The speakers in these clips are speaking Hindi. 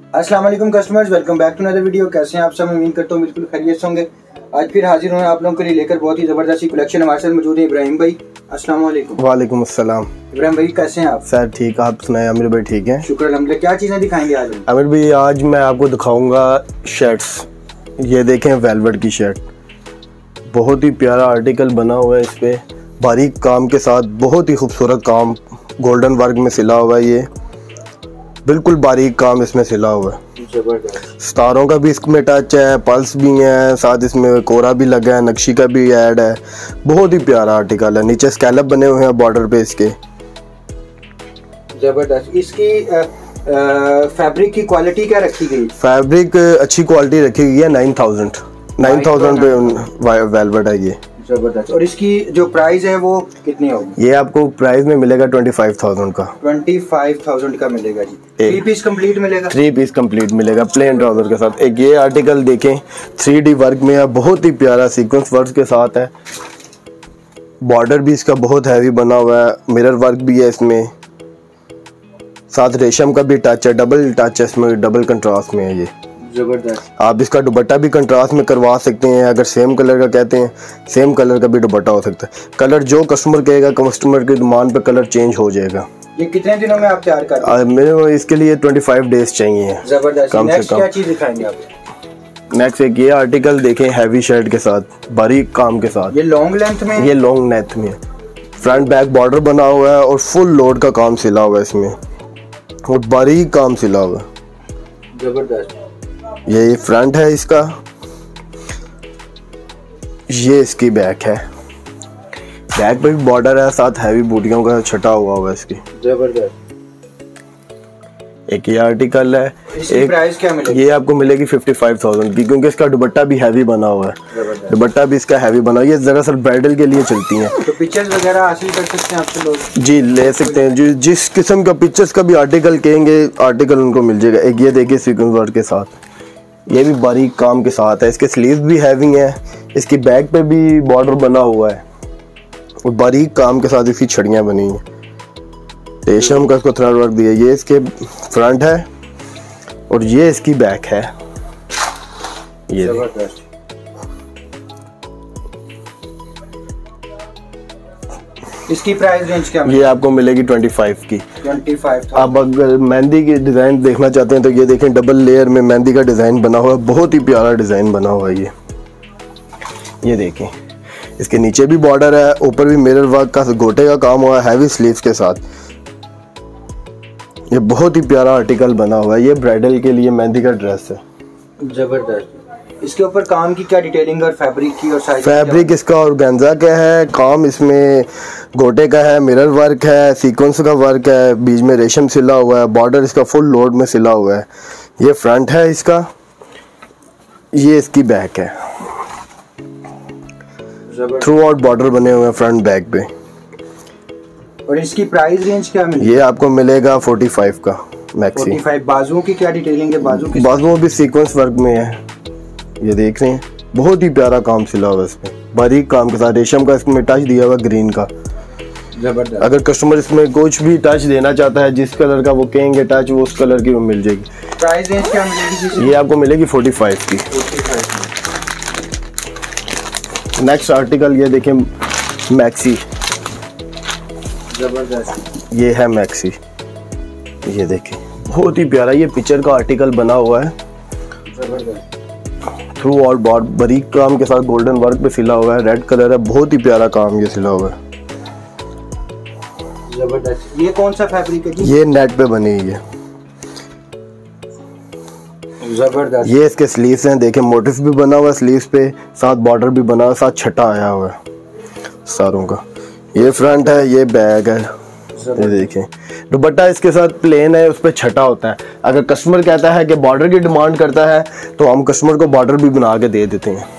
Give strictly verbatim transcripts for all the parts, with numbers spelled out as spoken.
अस्सलाम वालेकुम customers, welcome back to another video. कैसे हैं आप सब? उम्मीद करता हूँ बिल्कुल खैरियत से होंगे। आज फिर हाजिर हुए आप लोगों के लिए लेकर बहुत ही ज़बरदस्त कलेक्शन। हमारे साथ मौजूद है इब्राहिम भाई। अस्सलाम वालेकुम। वालेकुम अस्सलाम। इब्राहिम भाई कैसे हैं आप? सर ठीक, आप सुनाए? आमिर भाई ठीक है, शुक्र अल्हम्दुलिल्लाह। क्या चीज़ें दिखाएंगे आज? आमिर भाई आज मैं आपको दिखाऊंगा शर्ट्स। ये देखें वेलवेट की शर्ट, बहुत ही प्यारा आर्टिकल बना हुआ है। इस पर बारीक काम के साथ बहुत ही खूबसूरत काम गोल्डन वर्क में सिला हुआ है। ये बिल्कुल बारीक काम इसमें सिला हुआ है। सितारों का भी इसमें टच है, पल्स भी है, साथ इसमें कोरा भी लगा है, नक्शी का भी ऐड है। बहुत ही प्यारा आर्टिकल है। नीचे स्कैलप बने हुए हैं बॉर्डर पे इसके। जबरदस्त। इसकी आ, आ, फैब्रिक की क्वालिटी क्या रखी गई? फैब्रिक अच्छी क्वालिटी रखी गई है। नाइन थाउजेंड नाइन थाउजेंड पे वेलवेट है ये। जबरदस्त। और इसकी जो प्राइस है वो कितनी होगी? ये आपको प्राइस में मिलेगा ट्वेंटी फाइव थाउजेंड का। ट्वेंटी फाइव थाउजेंड का मिलेगा जी। थ्री पीस कंप्लीट मिलेगा? थ्री पीस कंप्लीट मिलेगा प्लेन ट्राउजर के साथ। एक ये आर्टिकल देखें, थ्री डी वर्क में है, बहुत ही प्यारा सीक्वेंस वर्क के साथ है। बॉर्डर भी इसका बहुत हैवी बना हुआ है, मिरर वर्क भी है इसमें, साथ रेशम का भी टच है, डबल टच है इसमें, डबल कंट्रास्ट में है ये। जबरदस्त। आप इसका दुपट्टा भी कंट्रास्ट में करवा सकते हैं। अगर सेम कलर का कहते हैं, सेम कलर का भी दुपट्टा हो सकता है। कलर जो कस्टमर कहेगा, कस्टमर की डिमांड पे कलर चेंज हो जाएगा। ये कितने दिनों में आप तैयार करते हैं? मेरे इसके लिए ट्वेंटी फाइव डेज चाहिए। जबरदस्त। नेक्स्ट क्या चीज दिखाएंगे आप? नेक्स्ट एक ये आर्टिकल देखें, हैवी शर्ट के साथ, बारीक काम के साथ। ये लॉन्ग लेंथ में? ये लॉन्ग लेंथ में, फ्रंट बैक बॉर्डर बना हुआ है और फुल लोड का काम सिला हुआ है इसमें, और बारीक काम सिला हुआ है। जबरदस्त। ये फ्रंट है इसका, ये इसकी बैक है। बैक पे भी बॉर्डर है, साथ हैवी बूटियों का छटा हुआ हुआ है इसकी। जबरदस्त। एक ये आर्टिकल है। इसकी प्राइस क्या मिलेगी? ये आपको मिलेगी फिफ्टी फाइव थाउजेंड की, क्योंकि इसका दुपट्टा भी हैवी बना हुआ है। दुपट्टा भी इसका हैवी बना हुआ है। ये दरअसल ब्राइडल के लिए चलती हैं। तो पिक्चर्स वगैरह हासिल कर सकते हैं आपसे लोग? जी ले सकते हैं। जी जिस किस्म का पिक्चर्स का भी आर्टिकल कहेंगे, आर्टिकल उनको मिल जाएगा। एक ये देखिए सीक्वेंस वर्क के साथ, ये भी बारीक काम के साथ है। इसके स्लीव्स भी हैवी हैं, इसकी बैक पे भी बॉर्डर बना हुआ है और बारीक काम के साथ इसकी छड़ियाँ बनी हैं। रेशम का इसको थ्रेड वर्क दिया। ये इसके फ्रंट है और ये इसकी बैक है। ये जबरदस्त। इसकी प्राइस रेंज क्या? ये आपको मिलेगी ट्वेंटी फाइव की। Twenty five. आप अगर मेहंदी की डिज़ाइन देखना चाहते हैं तो ये देखें, डबल लेयर में मेहंदी का डिज़ाइन बना हुआ है। बहुत ही प्यारा डिज़ाइन बना हुआ है ये। ये देखें, इसके नीचे भी बॉर्डर है, ऊपर भी मिरर वर्क का गोटे का काम हुआ है, हैवी स्लीव्स के साथ। ये बहुत ही प्यारा आर्टिकल बना हुआ है। ये ब्राइडल के लिए मेहंदी का ड्रेस है। जबरदस्त। इसके ऊपर काम की क्या डिटेलिंग और फैब्रिक की और साइज? फैब्रिक इसका ऑर्गेन्जा का है, काम इसमें गोटे का है, मिरर वर्क है, सीक्वेंस का वर्क है, बीच में रेशम सिला हुआ है, बॉर्डर इसका फुल लोड में सिला हुआ है। ये फ्रंट है इसका, ये इसकी बैक है। थ्रू आउट बॉर्डर बने हुए हैं फ्रंट बैक पे। और इसकी प्राइस रेंज क्या मिलेगी? ये आपको मिलेगा फोर्टी फाइव का मैक्सी। Forty five. बाजुओं की क्या डिटेलिंग है? बाजू की बाजुओं भी सीक्वेंस वर्क में है। ये देख रहे हैं, बहुत ही प्यारा काम सिला हुआ है इसमें, बारीक काम के साथ। रेशम का इसमें टच दिया हुआ ग्रीन का। जबरदस्त। अगर कस्टमर इसमें कुछ भी टच देना चाहता है, जिस कलर का वो कहेंगे टच, वो उस कलर की वो मिल जाएगी। प्राइस रेंज क्या मिलेगी? ये आपको मिलेगी फोर्टी फाइव की। नेक्स्ट आर्टिकल ये देखें, मैक्सी। जबरदस्त। ये है मैक्सी। ये देखें, बहुत ही प्यारा ये पिक्चर का आर्टिकल बना हुआ है। जबरदस्त। थ्रू आउट बॉर्ड बारीक काम के साथ गोल्डन वर्क पे सिला हुआ है। रेड कलर है, बहुत ही प्यारा काम ये सिला हुआ है। जबरदस्त। ये कौन सा फैब्रिक है? ये नेट पे बनी हुई है। जबरदस्त। ये इसके स्लीव्स हैं, देखें मोटिफ भी बना हुआ है स्लीव्स पे, साथ बॉर्डर भी बना हुआ, साथ छटा आया हुआ है सारों का। ये फ्रंट है, ये बैक है। ये देखें, दुपट्टा इसके साथ प्लेन है, उस पर छटा होता है। अगर कस्टमर कहता है कि बॉर्डर की डिमांड करता है तो हम कस्टमर को बॉर्डर भी बना के दे देते हैं।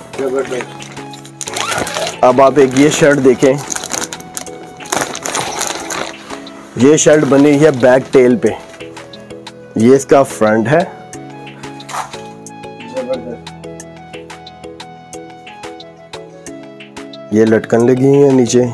अब आप एक ये शर्ट देखें, ये शर्ट बनी है बैक टेल पे। ये इसका फ्रंट है। ये लटकन लगी हुई है नीचे।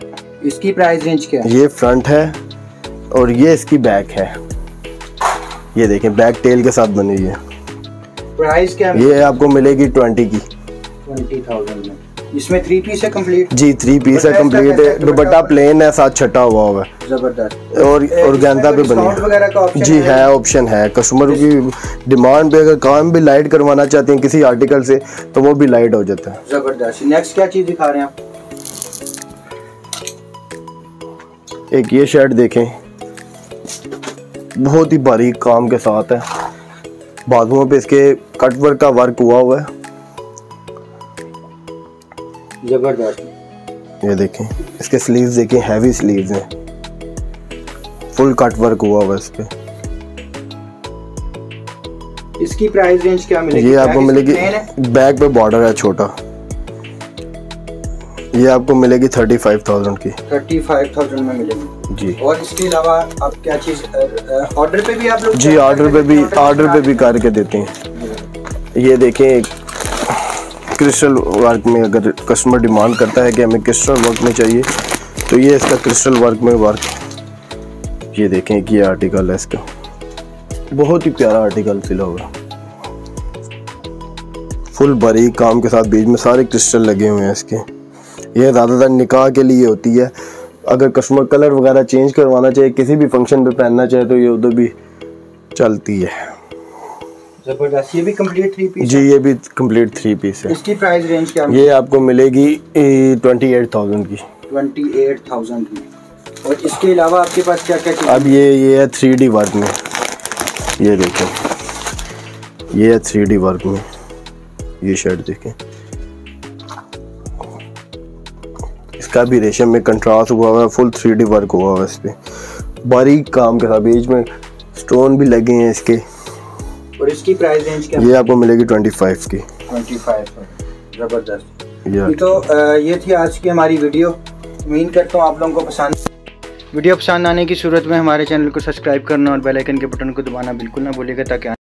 इसकी प्राइस रेंज क्या है? ये फ्रंट है और ये इसकी बैक है। ये देखें बैक टेल के साथ बनी हुई है। प्राइस क्या है? ये आपको मिलेगी ट्वेंटी की। ट्वेंटी थाउजेंड में। इसमें थ्री पीस है कंप्लीट? जी थ्री पीस है कंप्लीट है। दुपट्टा प्लेन है, साथ छटा हुआ हुआ है। जबरदस्त। और ऑर्गेन्जा पे बनी है। जी है, ऑप्शन है। कस्टमर की डिमांड पे अगर काम भी लाइट करवाना चाहते हैं किसी आर्टिकल से तो वो भी लाइट हो जाता है। जबरदस्त। नेक्स्ट क्या चीज दिखा रहे हैं आप? एक ये शर्ट देखें, बहुत ही बारीक काम के साथ है। बाजुओं पे इसके कटवर्क का वर्क हुआ हुआ है। जबरदस्त। ये देखें, इसके स्लीव्स देखें, हैवी स्लीव्स हैं, फुल कट वर्क हुआ हुआ है इस पे। इसकी प्राइस रेंज क्या मिलेगी? ये आपको मिलेगी, बैक पे बॉर्डर है छोटा, ये आपको मिलेगी थर्टी फाइव थाउजेंड की। थर्टी फाइव थाउजेंड में मिलेगी जी। और इसके अलावा आप क्या चीज ऑर्डर पे भी आप लोग? जी ऑर्डर पे भी, ऑर्डर पे भी करके देते हैं। ये देखें क्रिस्टल वर्क में, अगर कस्टमर डिमांड करता है कि हमें क्रिस्टल वर्क में चाहिए तो ये इसका क्रिस्टल वर्क में वर्क। ये देखें कि ये आर्टिकल है इसका, बहुत ही प्यारा आर्टिकल सिला हुआ, फुल बारीक काम के साथ, बीच में सारे क्रिस्टल लगे हुए हैं इसके। ये ज़्यादातर निकाह के लिए होती है। अगर कस्टमर कलर वगैरह चेंज करवाना चाहे, किसी भी फंक्शन पे पहनना चाहे तो ये उधर भी चलती है। जबरदस्त। ये भी कंप्लीट थ्री पीस? जी ये भी कंप्लीट थ्री पीस है। इसकी प्राइस रेंज क्या? ये आपको मिलेगी ट्वेंटी एट थाउजेंड की। ट्वेंटी एट थाउजेंड की। और इसके अलावा आपके पास क्या क्या? अब ये ये है थ्री डी वर्क में, ये देखें, ये है थ्री डी वर्क में। ये शर्ट देखें, इसका भी रेशम में कंट्रास्ट हुआ हुआ है, फुल थ्री डी वर्क हुआ हुआ है इस पे, बारीक काम के साथ, बीच में स्टोन भी लगे हैं इसके। और इसकी प्राइस रेंज क्या? ये आपको मिलेगी ट्वेंटी फाइव की। Twenty five. जबरदस्त। ये तो ये थी आज की हमारी वीडियो। उम्मीद करता हूँ आप लोगों को पसंद। वीडियो पसंद आने की सूरत में हमारे चैनल को सब्सक्राइब करना और बेल आइकन के बटन को दबाना बिल्कुल ना भूलिएगा ताकि